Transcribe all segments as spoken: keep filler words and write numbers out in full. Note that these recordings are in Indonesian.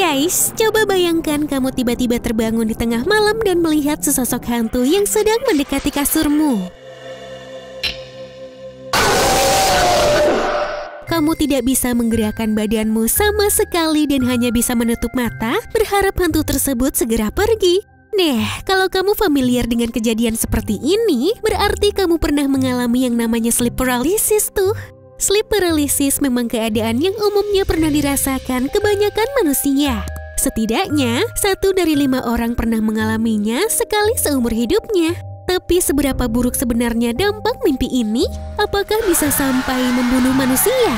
Guys, coba bayangkan kamu tiba-tiba terbangun di tengah malam dan melihat sesosok hantu yang sedang mendekati kasurmu. Kamu tidak bisa menggerakkan badanmu sama sekali dan hanya bisa menutup mata, berharap hantu tersebut segera pergi. Nah, kalau kamu familiar dengan kejadian seperti ini, berarti kamu pernah mengalami yang namanya sleep paralysis tuh. Sleep paralysis memang keadaan yang umumnya pernah dirasakan kebanyakan manusia. Setidaknya, satu dari lima orang pernah mengalaminya sekali seumur hidupnya. Tapi seberapa buruk sebenarnya dampak mimpi ini? Apakah bisa sampai membunuh manusia?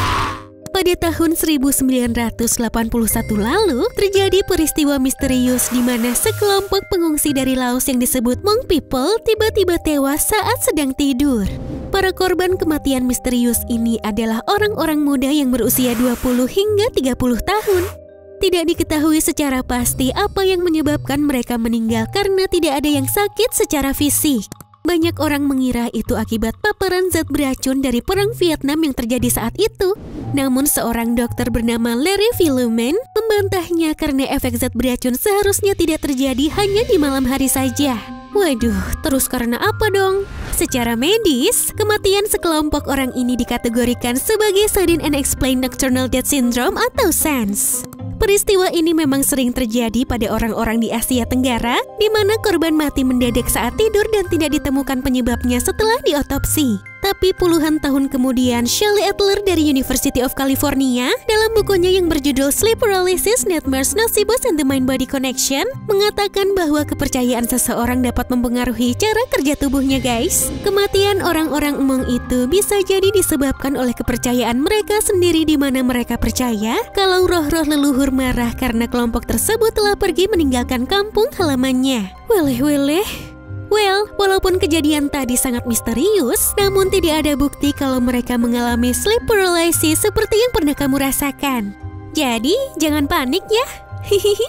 Pada tahun seribu sembilan ratus delapan puluh satu lalu, terjadi peristiwa misterius di mana sekelompok pengungsi dari Laos yang disebut Hmong People tiba-tiba tewas saat sedang tidur. Para korban kematian misterius ini adalah orang-orang muda yang berusia dua puluh hingga tiga puluh tahun. Tidak diketahui secara pasti apa yang menyebabkan mereka meninggal karena tidak ada yang sakit secara fisik. Banyak orang mengira itu akibat paparan zat beracun dari Perang Vietnam yang terjadi saat itu. Namun seorang dokter bernama Larry Philomen membantahnya karena efek zat beracun seharusnya tidak terjadi hanya di malam hari saja. Waduh, terus karena apa dong? Secara medis, kematian sekelompok orang ini dikategorikan sebagai Sudden Unexplained Nocturnal Death Syndrome atau S U N S. Peristiwa ini memang sering terjadi pada orang-orang di Asia Tenggara, di mana korban mati mendadak saat tidur dan tidak ditemukan penyebabnya setelah diotopsi. Tapi puluhan tahun kemudian, Shelley Adler dari University of California dalam bukunya yang berjudul Sleep Paralysis, Nightmares, Nocebos, and the Mind-Body Connection mengatakan bahwa kepercayaan seseorang dapat mempengaruhi cara kerja tubuhnya, guys. Kematian orang-orang Hmong itu bisa jadi disebabkan oleh kepercayaan mereka sendiri, di mana mereka percaya kalau roh-roh leluhur marah karena kelompok tersebut telah pergi meninggalkan kampung halamannya. Weleh-weleh. Well, walaupun kejadian tadi sangat misterius, namun tidak ada bukti kalau mereka mengalami sleep paralysis seperti yang pernah kamu rasakan. Jadi, jangan panik ya. Hihihi.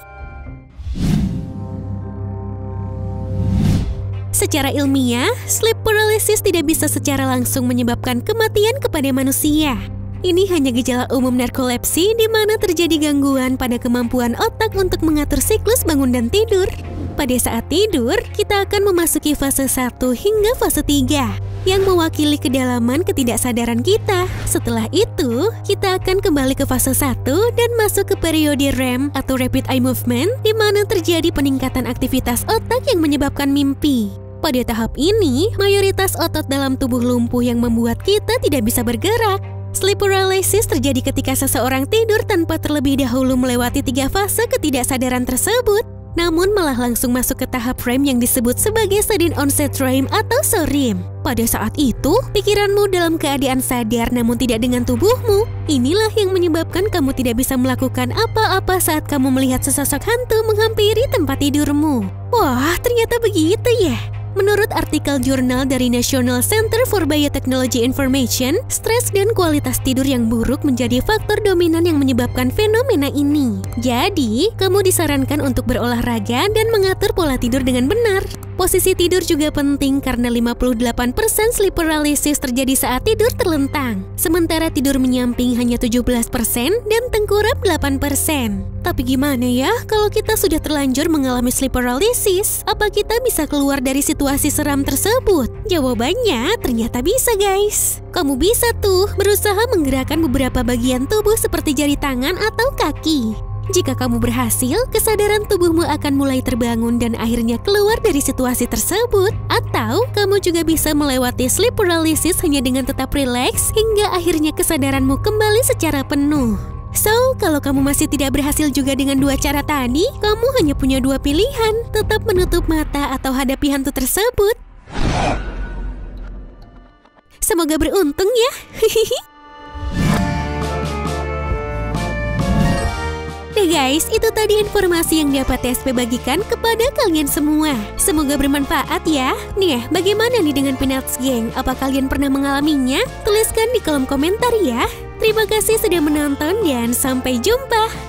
Secara ilmiah, sleep paralysis tidak bisa secara langsung menyebabkan kematian kepada manusia. Ini hanya gejala umum narkolepsi di mana terjadi gangguan pada kemampuan otak untuk mengatur siklus bangun dan tidur. Pada saat tidur, kita akan memasuki fase satu hingga fase tiga yang mewakili kedalaman ketidaksadaran kita. Setelah itu, kita akan kembali ke fase satu dan masuk ke periode R E M atau Rapid Eye Movement, di mana terjadi peningkatan aktivitas otak yang menyebabkan mimpi. Pada tahap ini, mayoritas otot dalam tubuh lumpuh yang membuat kita tidak bisa bergerak. Sleep paralysis terjadi ketika seseorang tidur tanpa terlebih dahulu melewati tiga fase ketidaksadaran tersebut, namun malah langsung masuk ke tahap R E M yang disebut sebagai Sudden Onset R E M atau S O R I M. Pada saat itu, pikiranmu dalam keadaan sadar namun tidak dengan tubuhmu. Inilah yang menyebabkan kamu tidak bisa melakukan apa-apa saat kamu melihat sesosok hantu menghampiri tempat tidurmu. Wah, ternyata begitu ya. Menurut artikel jurnal dari National Center for Biotechnology Information, stres dan kualitas tidur yang buruk menjadi faktor dominan yang menyebabkan fenomena ini. Jadi, kamu disarankan untuk berolahraga dan mengatur pola tidur dengan benar. Posisi tidur juga penting karena lima puluh delapan persen sleep paralysis terjadi saat tidur terlentang. Sementara tidur menyamping hanya tujuh belas persen dan tengkurap delapan persen. Tapi gimana ya kalau kita sudah terlanjur mengalami sleep paralysis? Apa kita bisa keluar dari situasi seram tersebut? Jawabannya ternyata bisa, guys. Kamu bisa tuh berusaha menggerakkan beberapa bagian tubuh seperti jari tangan atau kaki. Jika kamu berhasil, kesadaran tubuhmu akan mulai terbangun dan akhirnya keluar dari situasi tersebut. Atau, kamu juga bisa melewati sleep paralysis hanya dengan tetap rileks hingga akhirnya kesadaranmu kembali secara penuh. So, kalau kamu masih tidak berhasil juga dengan dua cara tadi, kamu hanya punya dua pilihan, tetap menutup mata atau hadapi hantu tersebut. Semoga beruntung ya. Nah guys, itu tadi informasi yang dapat T S P bagikan kepada kalian semua. Semoga bermanfaat ya. Nih, bagaimana nih dengan Peanuts Gang? Apa kalian pernah mengalaminya? Tuliskan di kolom komentar ya. Terima kasih sudah menonton dan sampai jumpa.